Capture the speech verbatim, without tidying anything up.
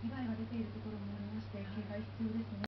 被害が出ているところもありまして、警戒必要ですね。